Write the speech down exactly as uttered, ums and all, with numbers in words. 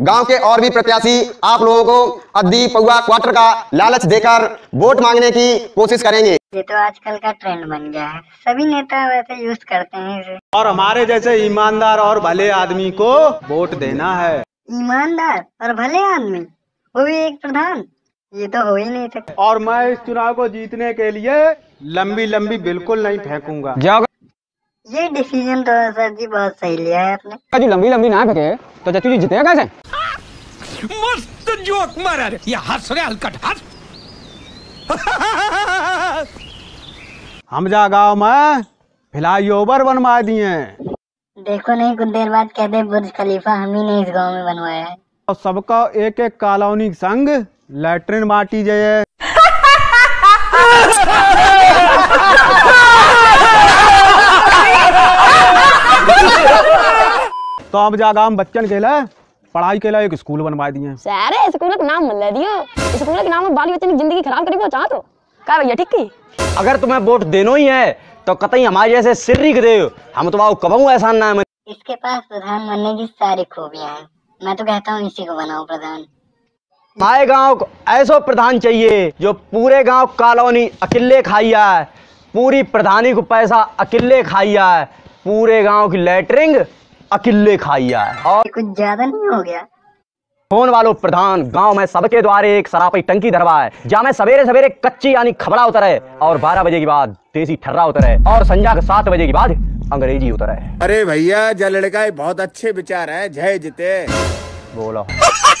गांव के और भी प्रत्याशी आप लोगों को अद्दी पौआ क्वार्टर का लालच देकर वोट मांगने की कोशिश करेंगे। ये तो आजकल का ट्रेंड बन गया है, सभी नेता वैसे यूज करते हैं इसे। और हमारे जैसे ईमानदार और भले आदमी को वोट देना है। ईमानदार और भले आदमी, वो भी एक प्रधान, ये तो हो ही नहीं सकता। और मैं इस चुनाव को जीतने के लिए लंबी लंबी बिल्कुल नहीं फेंकूंगा। ये डिसीजन तो सर जी बहुत सही लिया है आपने। जो लंबी लंबी ना फेंके तो चाचू जी जीतेगा कैसे? मस्त जोक मारा रे, ये हंस रहे हलकट हंस। हम जा गाँव में फ्लाई ओवर बनवा दिए। देखो नहीं कुछ देर बाद कहते बुर्ज खलीफा हम ही ने इस गांव में बनवाया है। और सबका एक एक कॉलोनी संग लैट्रिन बांटी जाए। तो अब जागा हम बच्चन के लिए पढ़ाई के लिए एक स्कूल बनवा दिए। सारे स्कूल का नाम ले दियो, स्कूल के नाम में बाली बच्चे की जिंदगी खराब करी चाह तो क्या भैया ठीक की। अगर तुम्हें वोट देनो ही है तो कतई हमारे जैसे सिर्री के दे, हम तो कबहू एहसान ना है। इसके पास प्रधान बनने की सारी खूबियां हैं, मैं तो कहता हूँ इसी को बनाओ प्रधान। हमारे गांव को ऐसा प्रधान चाहिए जो पूरे गांव कॉलोनी अकेले खाइया है, पूरी प्रधानी को पैसा अकेले खाइया है, पूरे गांव की लैटरिंग अकेले खाइया है। और कुछ ज्यादा नहीं हो गया? फोन वालों प्रधान गांव में सबके द्वारे एक सरापी टंकी धरवा है, जहाँ में सवेरे सवेरे कच्ची यानी खबड़ा उतरे और बारह बजे के बाद देसी ठर्रा उतरे और संध्या के सात बजे के बाद अंग्रेजी उतरे। अरे भैया जा लड़का बहुत अच्छे विचार है, जय जिते। बोलो।